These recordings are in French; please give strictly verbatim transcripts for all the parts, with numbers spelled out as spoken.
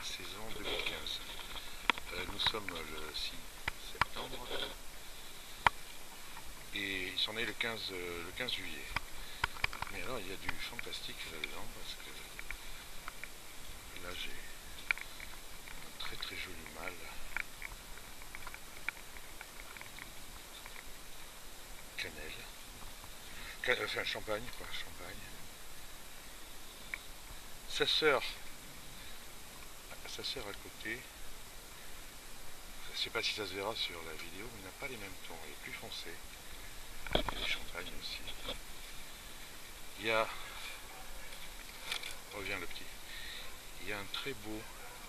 saison deux mille quinze. Euh, nous sommes le six septembre et ils sont nés le quinze, euh, le quinze juillet. Mais alors il y a du fantastique là-dedans parce que là j'ai un très très joli mâle. Cannelle. Can enfin champagne quoi, champagne. Sa sœur, sa sœur à côté, je ne sais pas si ça se verra sur la vidéo, mais n'a pas les mêmes tons, elle est plus foncée. Il y a des champagnes aussi. Il y a, revient le petit, il y a un très beau,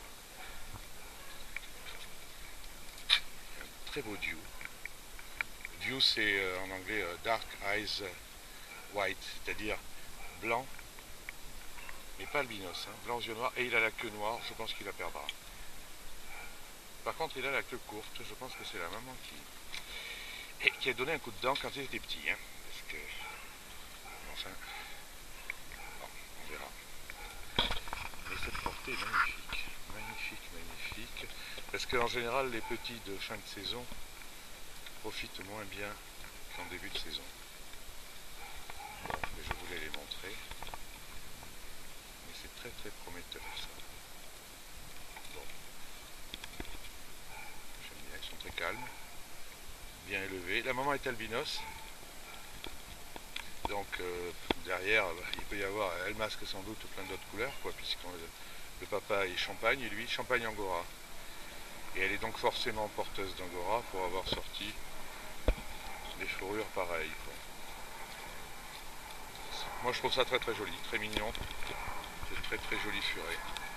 un très beau dew. Dew c'est euh, en anglais euh, dark eyes white, c'est-à-dire blanc, mais pas albinos, hein, blanc aux yeux noirs, et il a la queue noire, je pense qu'il la perdra. Par contre il a la queue courte, je pense que c'est la maman qui, et qui a donné un coup de dent quand il était petit, hein, parce que, enfin, bon, on verra. Mais cette portée est magnifique, magnifique, magnifique, parce qu'en général les petits de fin de saison profitent moins bien qu'en début de saison. Bon, mais je voulais les montrer, mais c'est très très prometteur ça. Bon, j'aime bien, ils sont très calmes, bien élevés. La maman est albinos, donc euh, derrière il peut y avoir, elle masque sans doute plein d'autres couleurs, quoi, puisque le papa est champagne et lui champagne angora. Et elle est donc forcément porteuse d'angora pour avoir sorti des fourrures pareilles, quoi. Moi je trouve ça très très joli, très mignon, c'est très très joli furet.